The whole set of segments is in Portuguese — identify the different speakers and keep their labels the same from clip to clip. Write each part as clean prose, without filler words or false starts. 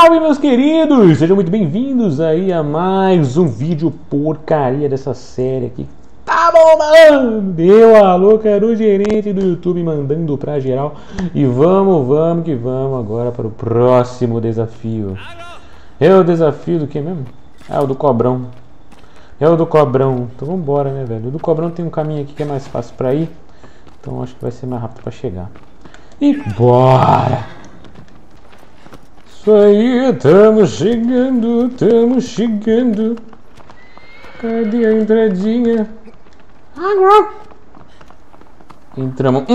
Speaker 1: Salve, meus queridos! Sejam muito bem-vindos aí a mais um vídeo porcaria dessa série aqui. Tá bom, mano! Deu alô, cara, o gerente do YouTube mandando pra geral. E vamos que vamos agora para o próximo desafio. É o desafio do que mesmo? Ah, o do Cobrão. É o do Cobrão. Então vambora, né, velho? O do Cobrão tem um caminho aqui que é mais fácil pra ir. Então acho que vai ser mais rápido pra chegar. E bora! Isso aí, estamos chegando. Cadê a entradinha? Entramos.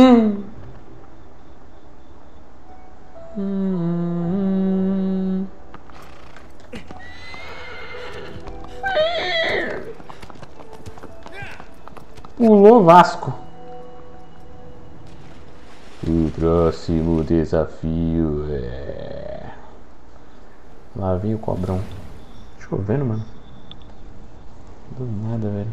Speaker 1: Pulou Vasco. O próximo desafio é... Lá vem o Cobrão. Chovendo, mano. Do nada, velho.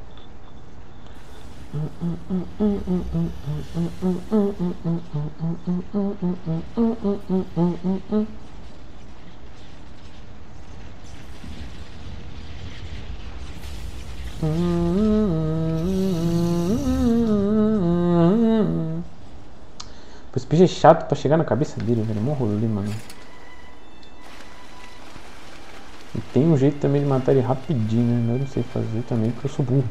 Speaker 1: Esse bicho é chato pra chegar na cabeça dele, velho. Mó rolê, mano. E tem um jeito também de matar ele rapidinho, né? Mas eu não sei fazer também porque eu sou burro.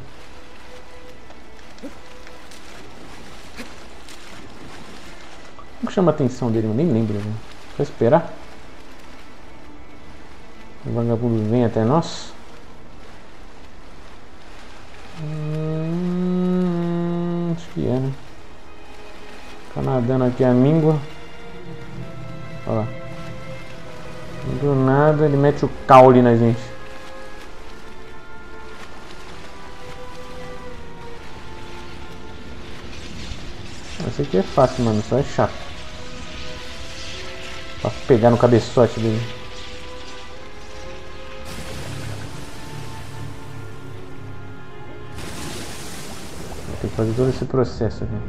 Speaker 1: Como que chama a atenção dele? Eu nem lembro, velho. Só esperar. O vagabundo vem até nós. Acho que é, né? Fica nadando aqui a míngua. Olha lá. Do nada ele mete o caule na gente. Esse aqui é fácil, mano. Só é chato. Pra pegar no cabeçote dele. Vou ter que fazer todo esse processo aqui.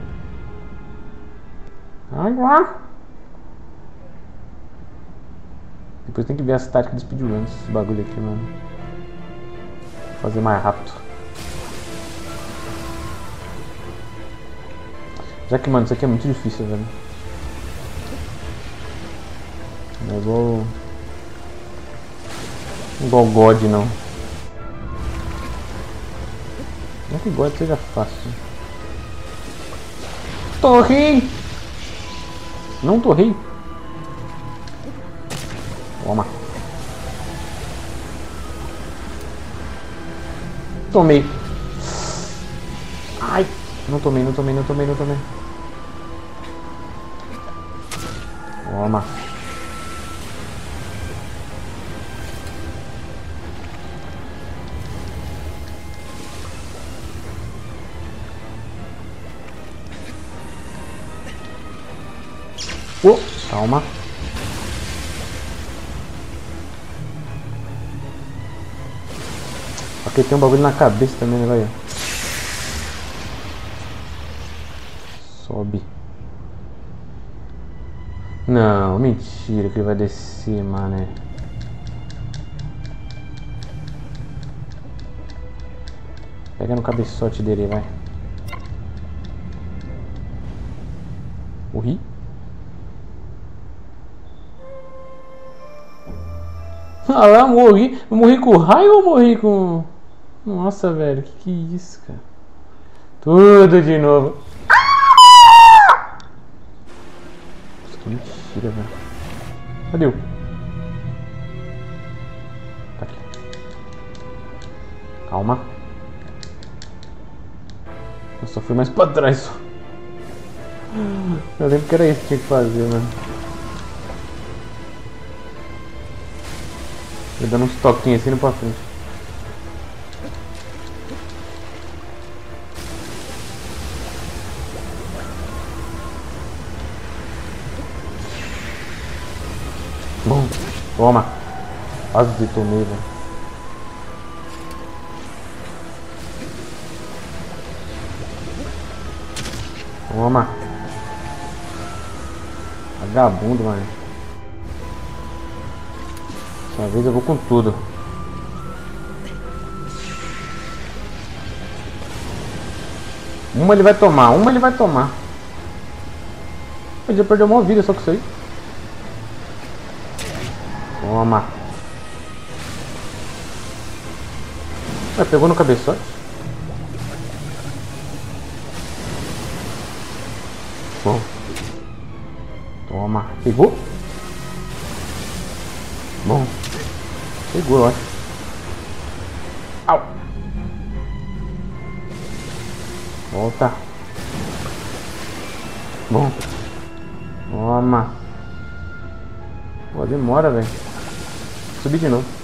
Speaker 1: Depois tem que ver as táticas dos speedruns, esse bagulho aqui, mano. Vou fazer mais rápido. Já que, mano, isso aqui é muito difícil, velho. Não é igual God, não. Não que God seja fácil. Torrei! Não torrei. Toma. Tomei. Ai. Não tomei. Toma. Calma. Aqui tem um bagulho na cabeça também, né, velho? Sobe. Não, mentira que ele vai descer, mané. Pega no cabeçote dele, vai. Morri? Ah lá, morri. Eu morri com raio ou morri com... Nossa, velho, que é isso, cara? Tudo de novo. Que mentira, velho. Cadê o? Tá aqui. Calma. Eu só fui mais pra trás só. Eu lembro que era isso que tinha que fazer, mano. Tô dando uns toquinhos assim no pra frente. Bom, toma. Quase tomei, velho. Toma. Vagabundo, mano. Dessa vez eu vou com tudo. Uma ele vai tomar, uma ele vai tomar. Ele já perdeu uma vida só com isso aí. Toma. Pegou no cabeçote. Bom. Toma. Pegou? Bom. Pegou, eu acho. Au. Volta. Bom. Toma. Pô, demora, velho. Subir de novo.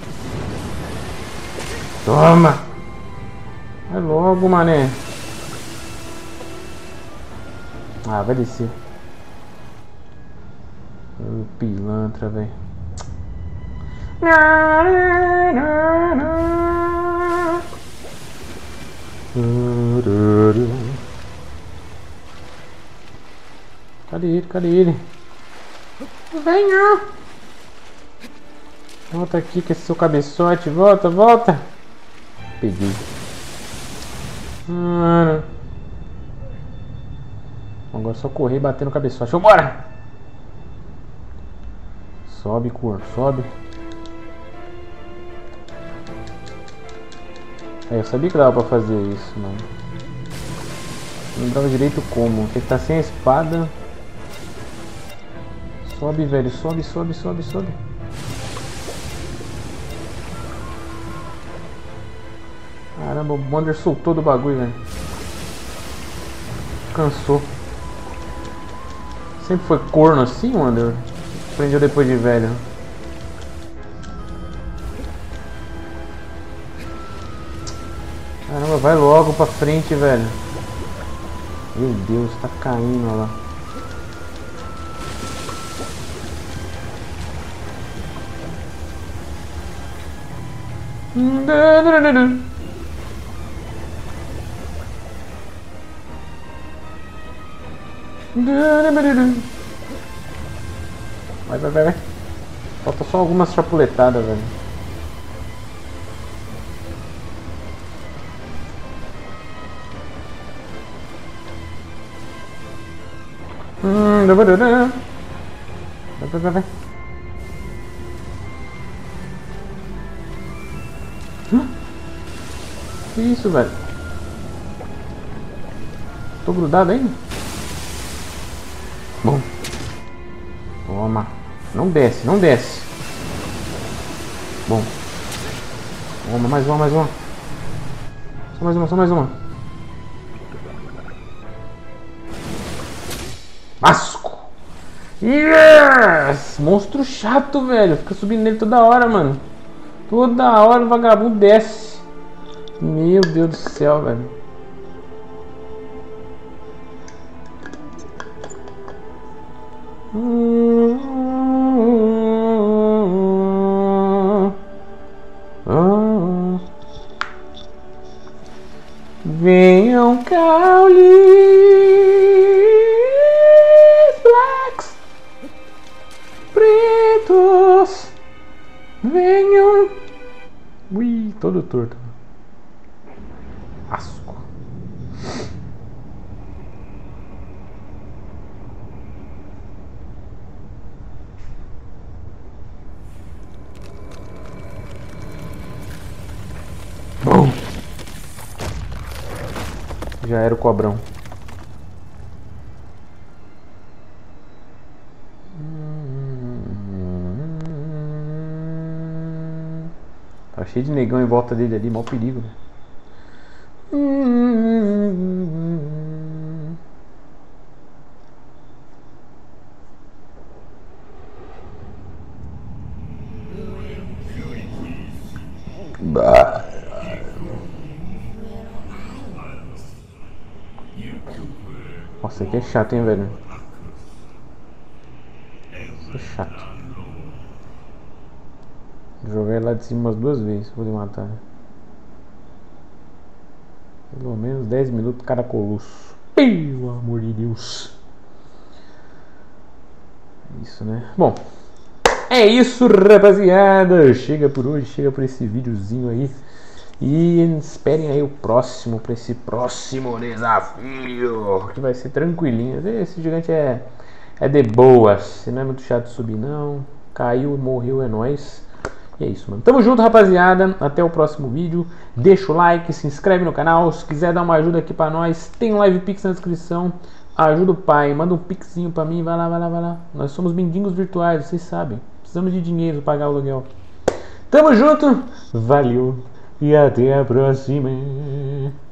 Speaker 1: Toma. Vai logo, mané. Ah, vai descer. Pilantra, velho. Cadê ele? Cadê ele? Venha! Volta aqui com esse seu cabeçote. Volta, volta! Peguei. Agora é só correr e bater no cabeçote. Vambora! Sobe, cor, sobe. Eu sabia que dava pra fazer isso, mano. Não lembrava direito como. Tem que estar sem a espada. Sobe, velho. Sobe, sobe, sobe, sobe. Caramba, o Wander soltou do bagulho, velho. Cansou. Sempre foi corno assim, Wander? Aprendeu depois de velho. Caramba, vai logo pra frente, velho. Meu Deus, tá caindo, olha lá. Vai, vai, vai, vai. Falta só algumas chapuletadas, velho. Vai, vai, vai, vai. Que isso, velho? Tô grudado ainda? Bom. Toma. Não desce, não desce. Bom. Toma, mais uma, mais uma. Só mais uma, só mais uma. Asco! Yes! Monstro chato, velho. Fica subindo nele toda hora, mano. Toda hora o vagabundo desce. Meu Deus do céu, velho. Venham caules blacks pretos, venham. Ui, todo torto. Asco. Bom. Já era o cobrão. Tá cheio de negão em volta dele ali, mau perigo, né? Nossa, aqui é chato, hein, velho? Isso é chato. Jogar ele lá de cima umas 2 vezes pra poder matar. Pelo menos 10 minutos cada colosso. Pelo amor de Deus. Isso, né? Bom, É isso, rapaziada. Chega por hoje, chega por esse videozinho aí. E esperem aí o próximo, para esse próximo desafio, que vai ser tranquilinho. Esse gigante é de boas, não é muito chato subir não. Caiu, morreu, é nóis. E é isso, mano. Tamo junto, rapaziada. Até o próximo vídeo. Deixa o like, se inscreve no canal. Se quiser dar uma ajuda aqui pra nós, tem um live pix na descrição. Ajuda o pai, manda um pixinho pra mim. Vai lá, vai lá, vai lá. Nós somos mendigos virtuais, vocês sabem. Precisamos de dinheiro pra pagar o aluguel. Tamo junto, valeu e até a próxima.